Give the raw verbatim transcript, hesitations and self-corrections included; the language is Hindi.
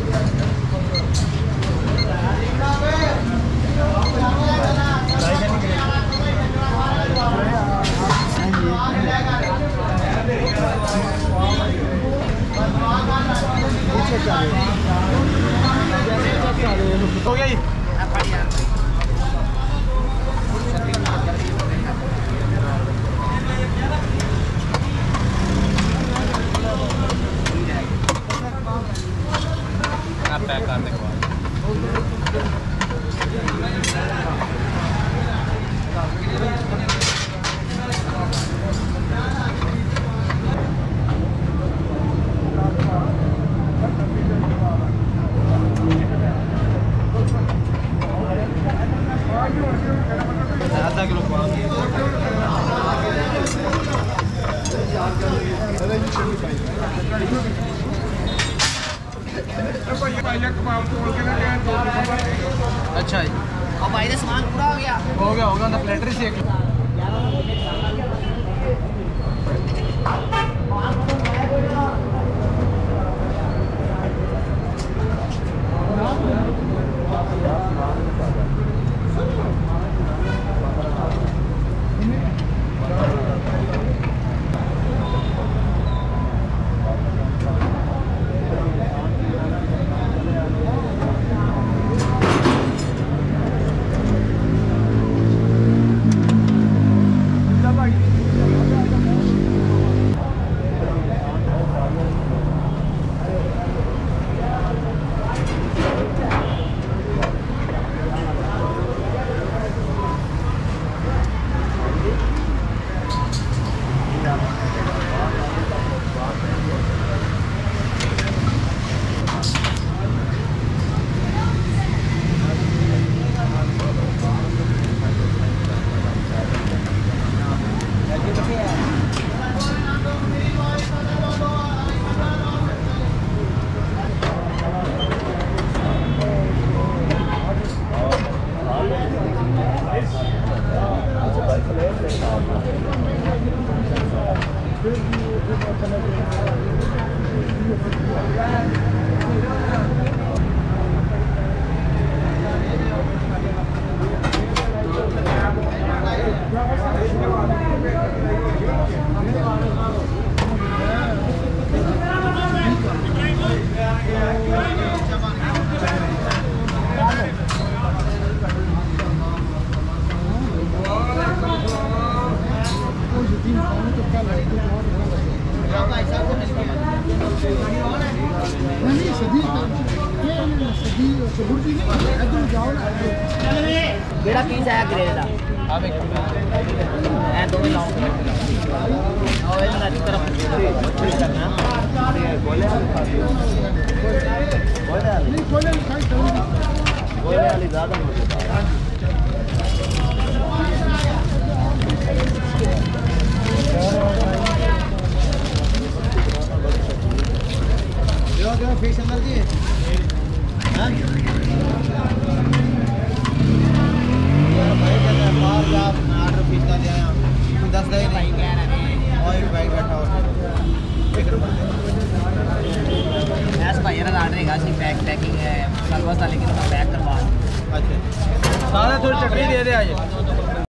हो गया आप पैक करने के बाद आधा किलो अच्छा जी। अब भाई सामान पूरा हो गया हो गया होगा ना प्लेटर से एक बेड़ा पीस आया ग्रेड का आप एक मैं दो में लाऊं और इधर की तरफ करना बोले बोले नहीं बोले बोले वाली ज़्यादा मुझे जो जो फिश अंदर जी हां ऑर्डर पीता दिया दस दे नहीं कह रहे और भाई बैठा और ऐसा भाई यार ऑर्डर है सी पैक पैकिंग है सर्विस था लेकिन पैक करवा अच्छा सारा थोड़ी चटनी दे दे आज